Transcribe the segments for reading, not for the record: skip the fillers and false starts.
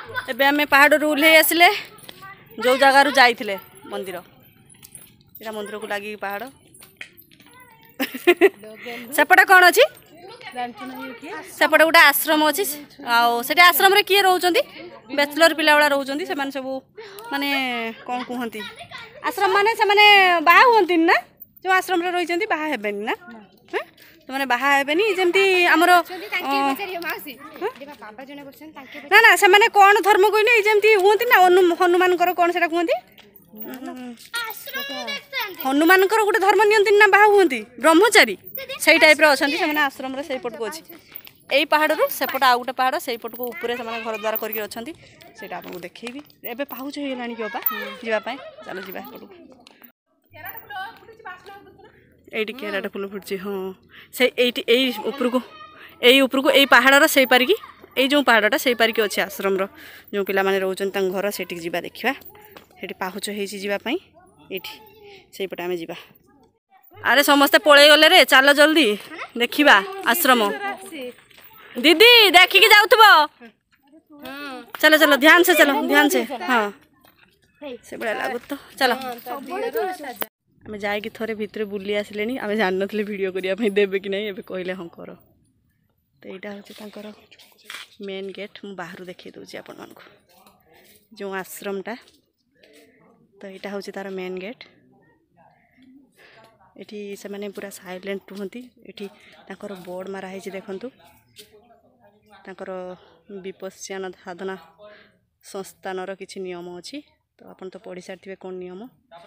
एबे आमे पहाड़ ओह्लई आसिले जो जगार जाइथिले मंदिर एटा मंदिर को लगी पहाड़ सेपटे कौन अच्छी सेपटे गोटे आश्रम अच्छी आठ आश्रम रे किए रोचंती बैचलर पिला वाला रोचंती से माने सब माने कौन कहती आश्रम माने से माने बाहा हुंती ना जो आश्रम रे रहिचंती बाहा हेबेनी ना तो माने बाहा हेबेनी जेमती हमरो ना ना से माने कौन धर्म कोइने जेमती हुंती ना हनुमान कर कौन सेटा कहंती हनुमान गोटे धर्म नियंती ना बाहा हुंती ब्रह्मचारी से टाइप अच्छा से आश्रम रे से पट को अच्छी यही पहाड़ रू सेपट आउ गोटे पहाड़ से पट को ऊपर से घर द्वार करके अच्छा से आपको देखी एवं पाहुच हो गलानी कि जावाई चलो जा ये केराटा फुल फुटची हाँ से उपरको यही पहाड़ से पारिकी ये जो पहाड़टा से पारिकी अच्छे आश्रम जो पिला माने रोचन घर से जा देखा से पाहुच होपाई ये से पटे आम जा अरे समस्ते पलि गले रे चल जल्दी देखा आश्रम दीदी देखिकी जाऊ चलो चलो ध्यान से चलो ध्यान से हाँ से बड़ा लागु तो चलो आम जाकि थोड़े भितर बुली आसिले आम जान नी वीडियो करने देवे कि नहीं कहले हाँ कर तो यहाँ हूँ मेन गेट मु बाहर देखी दूसरी आपण मानक जो आश्रमटा तो यहाँ हूँ तार मेन गेट ये से माने पूरा साइलेंट रुहंती ये बोर्ड माराई देखु तांकर विपश्यन साधना संस्थानर किसी नियम अच्छी तो आपन तो पढ़ी सारी कौन नियम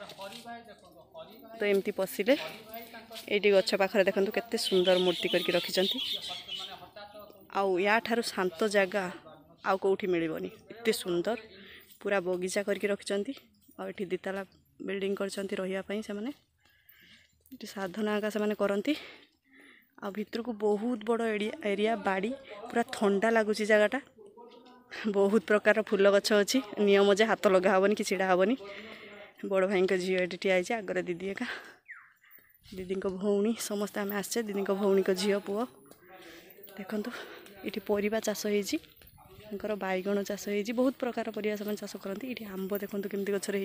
तो एमती पशिले ये गछ पाखे देखो केते सुंदर मूर्ति करके रखिंट आउ या ठारू शांत जगह आउ कौटी मिलबनी एते सुंदर पूरा बगीचा करके रखिंट आठी दिताला बिल्डिंग करछंती रहिया पई से माने साधना आगा से करती आ भितर को बहुत बड़ एरिया बाड़ी पूरा ठंडा लगुच जगटा बहुत प्रकार फूल गछ अच्छी नियम जे हाथ लगा हेनी कि छिड़ा हेनी बड़ भाई झील ये ठिया आगर दीदी एका दीदी भौणी समस्ते आम आसे दीदी भौणी झील पुओ देखु ये परिवा चाष हो बैगण चाष हो बहुत प्रकार परिवा से चाष करती ये आंब देखो केमती गचरे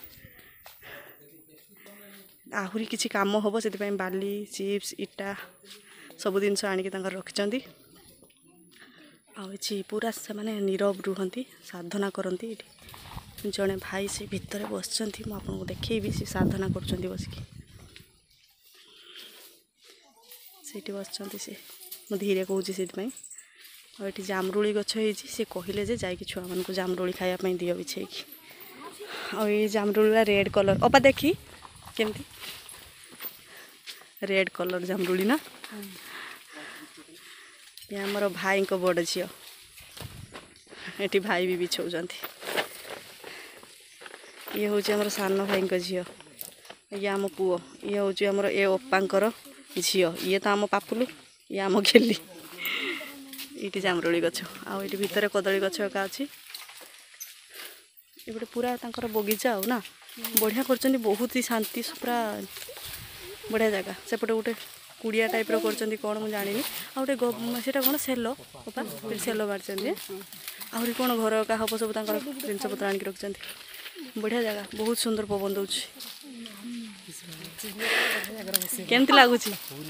आहुरी किसी काम हम से बाली चिप्स इटा सब जिनस आणिक रखिंट आई पूरा से माने नीरव रुहंती साधना करती जड़े भाई से भितर बसचंती मु आपको देखी से साधना कर बसिकी से बसचंती से मु धीरे कहूँ से और ये जामरुली गछ से कहले जे जाकि छुआ मान को जामरुली खायापी दियो बिछेकी और ये जामरुली रेड कलर अपा देखी केमती रेड कलर जामरुली ना ये आमर भाई को बड़ झील ये भाई भी बिछौंती ये हूँ आमर सान भाई झील ये आम पुओ ये हूँ आमर ए ओपांकर झील ये तो आम पापुलु ये आम घेली ये जामरुली गछ आठ भितर कदली गछ एका अच्छी ये पूरा तांकर बगीचा ना बढ़िया कर बहुत ही शांति पूरा बढ़िया जगह सेपटे गोटे कुड़िया टाइप कर कौन मुझे जानी आटे से कौन सेलो सेलो बाढ़ आहरी कौन घर का हम सब जिनपतर आणिक रखिंट बढ़िया जगह बहुत सुंदर पवन दौर केमती लगुच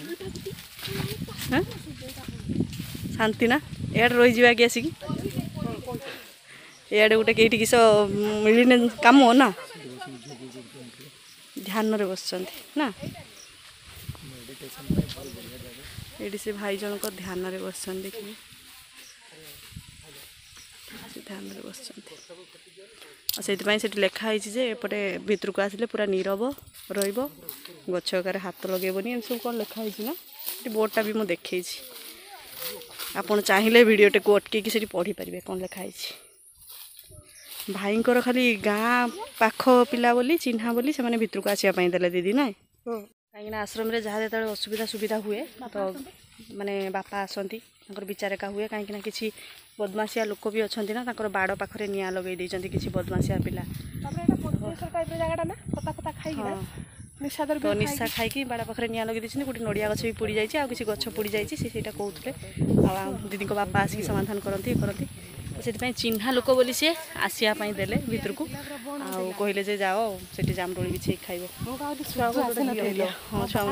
शांति ना इे रही जा कि आसिक इे गोटे कई किस मिलने कम ना ध्यान रे बस ना ये से भाई जनक ध्यान रे बस देखिए ध्यान रे बस से लिखाई जे एपटे भितर को आसिले पूरा नीरव रछकार हाथ लगेबनी सब कौन लिखाई ना बोर्डटा भी मुझे देखी आपड़ चाहिए भिडटे को अटक से पढ़ी पारे कौन लिखाई भाई खाली गाँ पाख पिला बोली चिन्हा बोली से भितर को आसवाई देले दीदी ना कहीं आश्रम रे जहाँ जो असुविधा सुविधा हुए तो माने बापा आसती विचार का हुए कहीं किसी बदमाशिया लोक भी अच्छा ना बाड़ पाखे निआ लगे किसी बदमाशिया पिला तो निशा खाई बाड़ पाखे निआ लगे गोटे नड़िया गछ भी पोड़ी जाइए आ किसी गछ पोड़ी जाइए से कहते दीदी बापा आसिक समाधान करती से चिन्हा लोक बोली सी आसवाई देले भितर को कहले जे जाओ से जामडोली बिछे खाइब। हाँ छुआ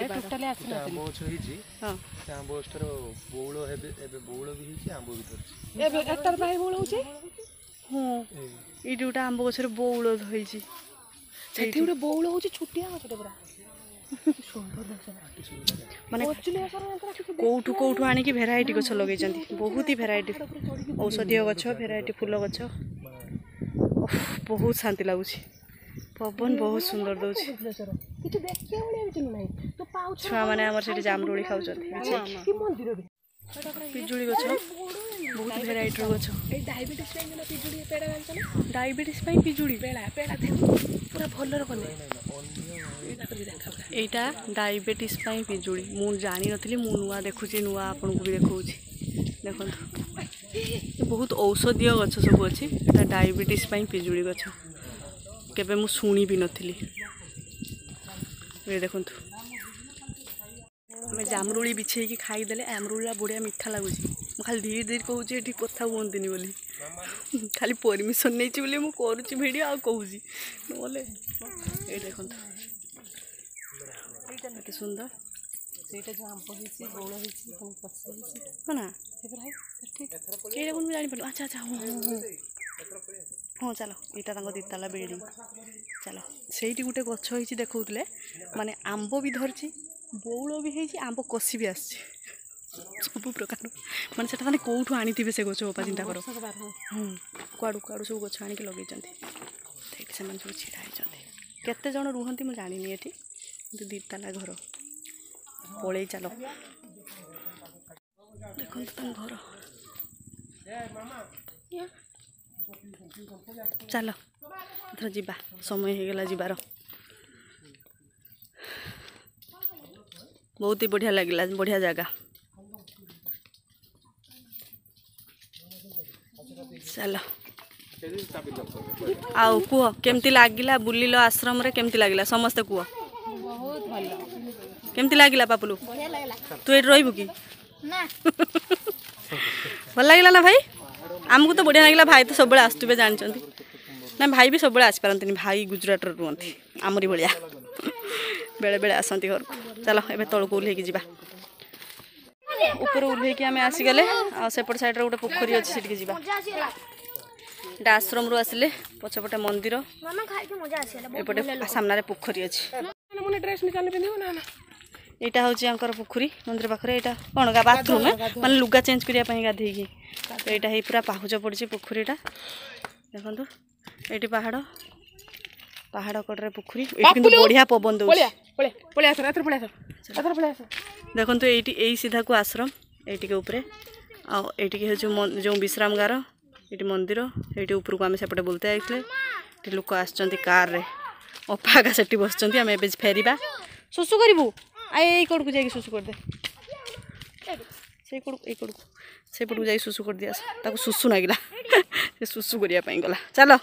हाँ ये गोटे आंब गचर बौल होती बौल हो छुटिया माने कौठू कौठू आनिकी भेराइटी गछ लगे बहुत ही भेराइटी औषधीय गछ भेराइटी फूल गछ बहुत शांति लगुच पवन बहुत सुंदर दौर छुआ मैंने जामडोली खाऊ पिजुली गछ बहुत भेराइटी गछ डायबिटीज पिजुली पूरा भल एटा डायबिटीज पिजुली मु जानी नथली मु नुआ देखुची नुआ आपन को भी देखौची देखो बहुत औषधीय गछ सब अच्छी डायबिटीज पिजुली गछ केबे मु शुणी भी नथली ये देखो आम जामरुली बिछे खाईदे आमरुला बढ़िया मीठा लगुच खाली धीरे धीरे कहूँ ये कथा कहतनी बोली खाली परमिशन नहीं बोली मुझे करुच्ची भिडियो आ कहूँ ये देखो ये सुंदर हाँ ना जानी पार अच्छा अच्छा हाँ चलो यहाँ दिताला बिल्डिंग चलो से गोटे गछ होती देखते माने आंब भी धरची बौल भी होती आंब कषि भी आस सब प्रकार माने से मैंने कौटू आनी से गछ बापा चिंता कर कुआड़ू कुआड़ू सब गछ आनिक लगे सब छिड़ा केते जन रुहंती मुझे जानी ये दिताला घर पलई चलो देखो घर चलो एथर जीवा समय हो गला जीवार बहुत ही बढ़िया लगिला बढ़िया जगह चलो आउ कुह केमती लागिला बुलिलो आश्रम रे केमती लागिला समस्ते कुह बहुत भलो केमती लागिला पापुलू तू एट रहिबु की ना भल लागिला ना भाई आमको तो बढ़िया लगे भाई तो सब आसुवे जानते ना भाई भी सब आसपारती भाई गुजरात रुहति आमरी भाया बेले बेले आसती घर को चलो ए तौक ओह्लैक जा ऊपर ओह्लैक आम आसीगले सेपट साइड गोटे पोखरी अच्छे से जा आश्रम रू आसिले पछपटे मंदिर एपटे सामने पोखरी अच्छे यहाँ हूँ पोखरी मंदिर पाखे यहाँ कौन का बाथरूम माने लुगा चेंज करने गाधे तो यहाँ पूरा पाहुज पड़ी पोखरीटा देखो ये पहाड़ पहाड़ कड़े पोखरी ये बढ़िया पवन दौर देखो ये सीधा को आश्रम ये ऊपर आईटी जो विश्राम गार ये मंदिर ये ऊपर को आम सेपटे बुलते आते लोक आर अपागा से बस आम ए फेरवा सुसु करूँ आई कड़ को जाकि सुसु कर दे से कड़ को जा सुसु कर दिया सुसु नागिला से सुसु करने गला चलो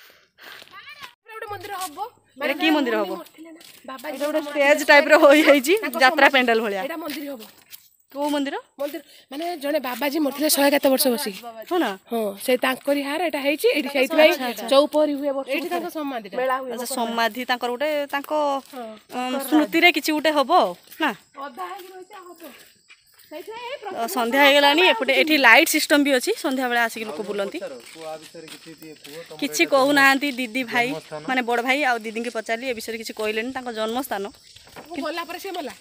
कि मंदिर हम गोटे स्टेज टाइप यात्रा पेंडाल भाया कौ मंदिर मंदिर माने जने बाबाजी मरथिले 100 केते वर्ष बसी हो ना हां से तांकरी हार एटा हेची एठी सेइतै चौपरी हुए वर्ष एठी तांको समाधि मेला हुए अच्छा समाधि तांकर गोटे तांको स्मृति रे किछि गोटे हबो ना अधा हेगी रहिते हबो संध्या हो गलानी एपटे एठी लाइट सिस्टम भी अछि संध्या बेला आसिक लोक बुलंती किछि कहू नांती दीदी भाई माने बड़ भाई आ दीदी के पचारली ए विषय किछि कहलेनी तांको जन्म स्थान बोला पर से मला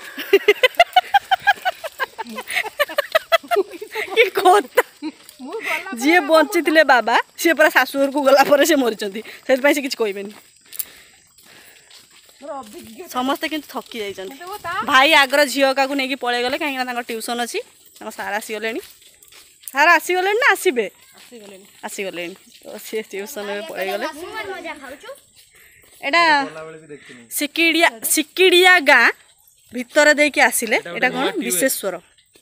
जी बंची थे बाबा सी पूरा शाशुघर को गला से मरी से किसी कहबेनि समस्ते कि थकी जाइए भाई आगर झील का नहीं पलि गले कहीं ट्यूशन अच्छी सार आसीगले सार आसीगले ना आसबे आसीगले तो सी ट्यूशन पलि गले एटा सिकिड़िया गाँ भितर देके आसिले एटा कौन विशेश्वर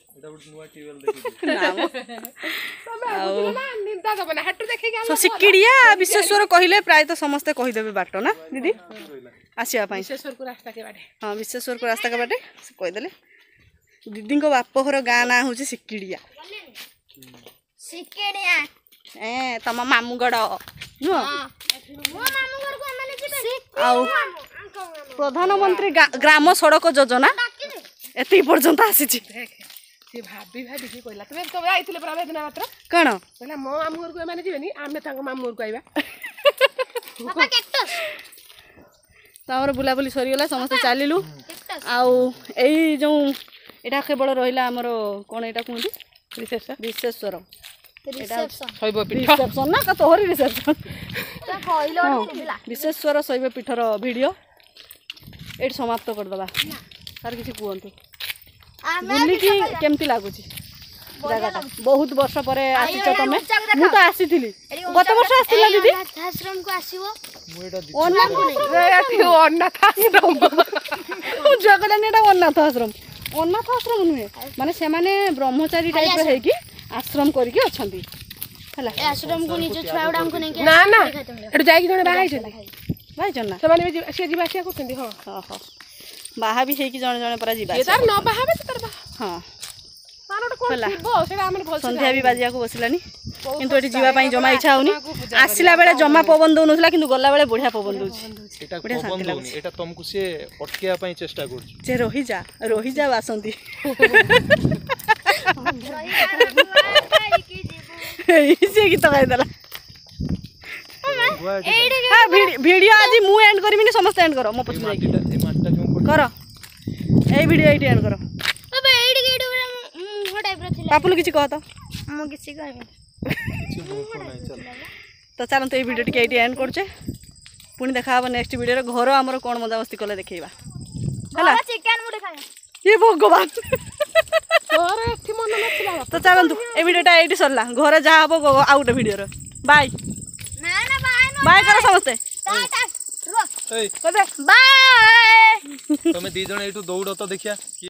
सिकिड़िया विशेश्वर कहले प्राय तो समस्ते कहीदेवे बाट ना दीदी आसवा हाँ विशेश्वर को रास्ता के बाटे कहीदे दीदी बाप घर गाँ ना हूँ सिकिड़िया सिकेडिया ए तम मामू गड़ नुह मो मामू घर को माने जिबे आउ प्रधानमंत्री ग्राम सड़क योजना एति पर्यंत आसीची देख से भाभी भाभी की कहला तबे तबे आइथिले पर आबे दिन मात्र कण कहला मो मामू घर को माने जिबेनी आमे तांको मामू घर को आइबा पापा कैक्टस तमर बुलाबुली सरीगला समस्त चलिलु आउ एई जो एटा केवल रहिला हमर कोन एटा कहंती रिसेप्शन रिसेप्शन शैव पीठ रिसेप्शन ना का तोहरी रिसेप्शन ता कहलो दिला विश्वेश्वर शैव पीठर वीडियो एट समाप्त कर दबा तार किसी कहंतु बुल्ली की केमती लागुची जगहटा बहुत वर्ष परे आसीच तमे मु तो आसीथिली गत वर्ष आसीला दीदी आश्रम को आसीबो अनाथ आश्रम जगटा नेटा अनाथ आश्रम नुहे माने से माने ब्रह्मचारी टाइप रे हेकी आश्रम करके अछंती हला आश्रम को निज छुआडा को नहीं ना ना एटु जाई जने बाहाई छथि भाई जन्ना से माने से जीवा आसिया करथि हां हां हां बाहा भी हेकी जण जण परा जीवा ये तार न बाहाबे तार बा हां मानोट कोन थिबो सेरा हमर भल संध्या भी बाजिया को बसिलानी किंतु एठी जीवा पई जमा इच्छा होनी आसिला बेले जमा पवन दउनथला किंतु गल्ला बेले बढ़िया पवन दउची एटा पवन दउनी एटा तुमको से अटकेया पई चेष्टा करछु जे रही जा बासंती से गीत गाई देला वीडियो आज मु एंड करमिनी समस्त एंड करो मो पछ जाई करो ए वीडियो एटी एंड करो बाबा एडी गेडी मो टाइप रो थिला पापुल किछि कह तो मो किछि कहबे किछि मुख नै चल तो चलन तो ए वीडियो टी एटी एंड करछे पुनी देखा हबो नेक्स्ट वीडियो रे घर हमर कोन मजा मस्ती कले देखैबा हला चिकन मुडे खाए ये भगवान तोरे एथि मन नथिला तो चलंतु ए वीडियोटा एटी सरला घरे जा हबो आ गुटे वीडियो रे बाय ना ना बाय करो समस्ते टाटा ए कदे बाय तमे दी जण एटू दौड़ तो देखिया